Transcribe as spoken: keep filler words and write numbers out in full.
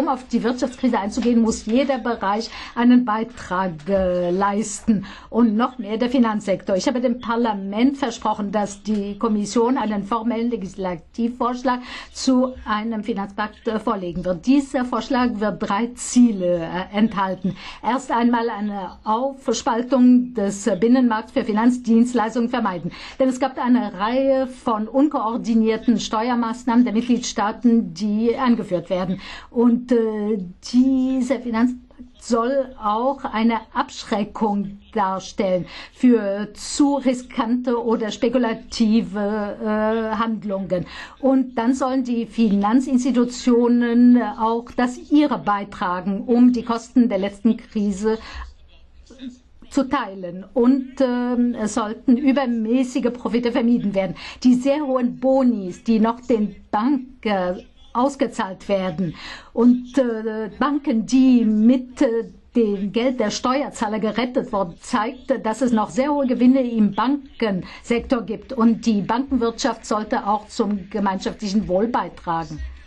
auf die Wirtschaftskrise einzugehen, muss jeder Bereich einen Beitrag äh, leisten und noch mehr der Finanzsektor. Ich habe dem Parlament versprochen, dass die Kommission einen formellen Legislativvorschlag zu einem Finanzpakt äh, vorlegen wird. Dieser Vorschlag wird drei Ziele äh, enthalten. Erst einmal eine Aufspaltung des Binnenmarkts für Finanzdienstleistungen vermeiden. Denn es gab eine Reihe von unkoordinierten Steuermaßnahmen der Mitgliedstaaten, die eingeführt werden. Und äh, dieser Finanzpakt soll auch eine Abschreckung darstellen für zu riskante oder spekulative äh, Handlungen. Und dann sollen die Finanzinstitutionen auch das ihre beitragen, um die Kosten der letzten Krise zu teilen, und äh, es sollten übermäßige Profite vermieden werden. Die sehr hohen Bonis, die noch den Banken ausgezahlt werden, und äh, Banken, die mit äh, dem Geld der Steuerzahler gerettet wurden, zeigt, dass es noch sehr hohe Gewinne im Bankensektor gibt, und die Bankenwirtschaft sollte auch zum gemeinschaftlichen Wohl beitragen.